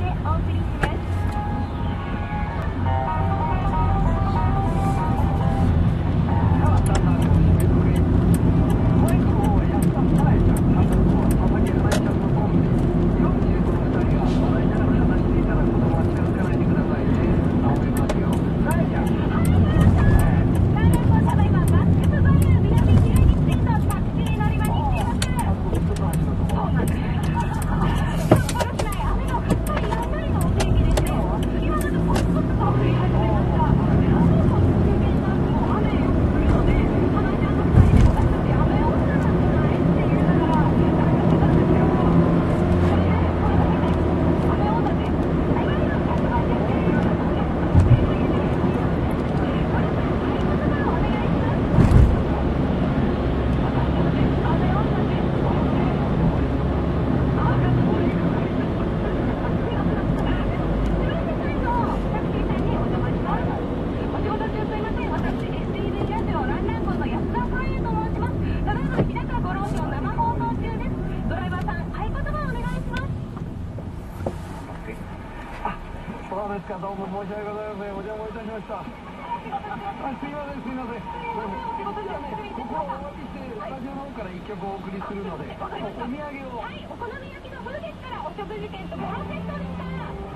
ですか、どうも申し訳ございません。お邪魔いたしました。すいません、すいません。私はね、ここをお詫びして、スタジオの方から一曲お送りするので、お土産を。はい、お好み焼きのフルゲッからお食事券とモロセットでした。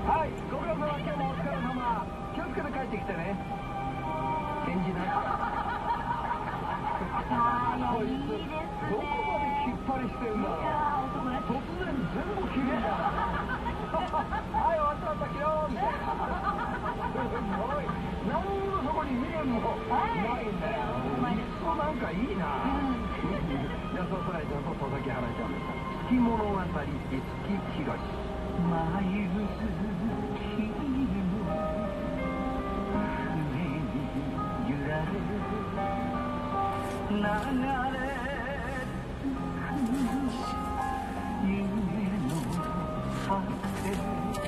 はい、ご苦労様、今日もお疲れ様。気をつけて帰ってきてね。返事な。こいつ、どこまできっぱりしてんだろう。突然全部切れた。はい、終わった、切ろうみたいな。すごい。何にもそこに未練もないんだよ。いっそなんかいいな。じゃあ、そうさえちゃんと戸崎原ちゃんでした。月物語、五木ひろし。舞う君の船に揺られ流れ夢の果て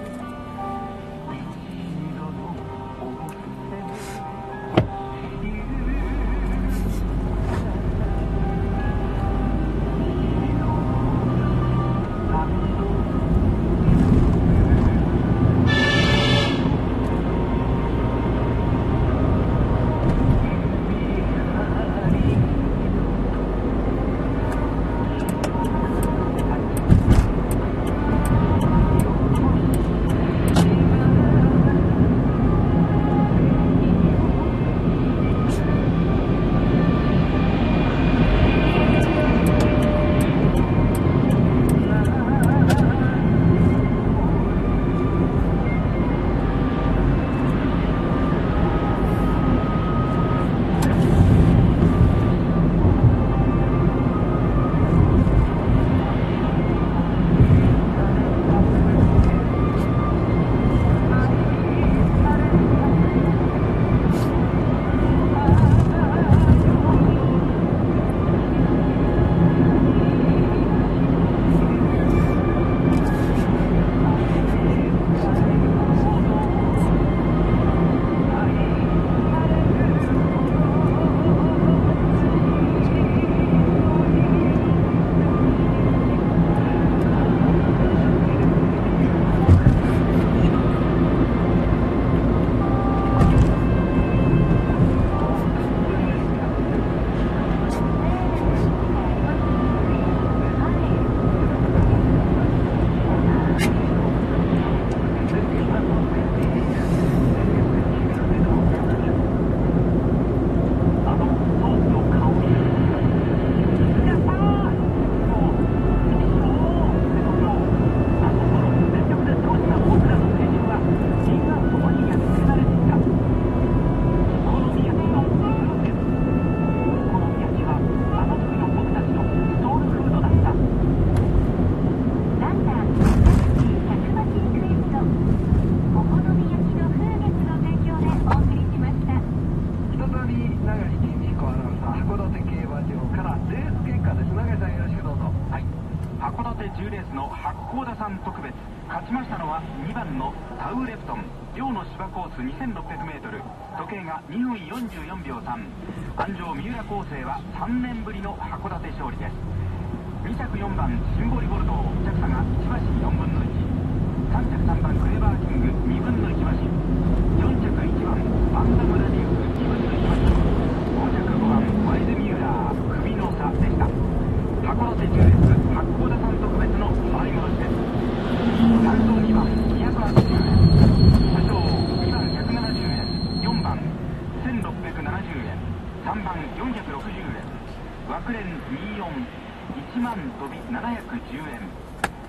10レースの八甲田山特別、勝ちましたのは2番のタウレプトン。寮の芝コース 2600m、 時計が2分44秒3。安城三浦高生は3年ぶりの函館勝利です。2着4番シンボリゴルドー、着差が1馬身4分の1。3着3番クレ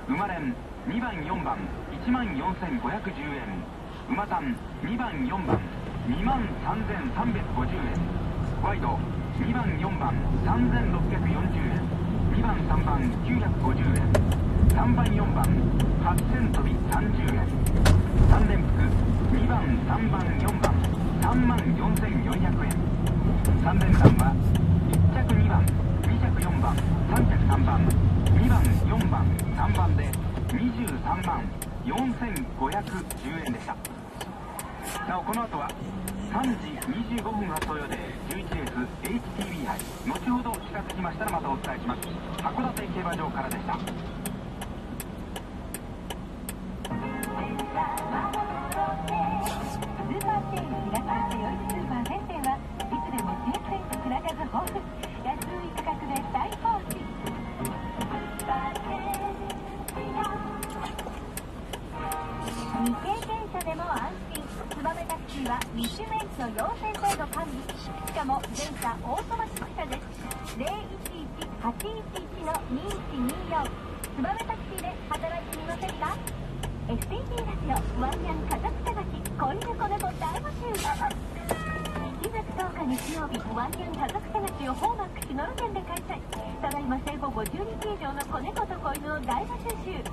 馬連2番4番14,510円、馬単2番4番23,350円、ワイド2番4番3,640円、2番3番950円、3番4番8,000飛び30円、3連複2番3番4番34,400円、3連単は1着2番2着4番3着3番2番4番3番で23万4,510円でした。なおこの後は3時25分発送予定11レース HTB 杯、後ほど近づきましたらまたお伝えします。函館競馬場からでした。 未経験者でも安心、ツバメタクシーは2種免許要請制度完備、しかも全車オートマチック車です。011811の2124、ツバメタクシーで働いてみませんか。 STP ラジオワンニャン家族探し子犬子猫大募集。7月10日日曜日、ワンニャン家族探しをホーマック篠路店で開催。ただいま生後50日以上の子猫と子犬を大募集中。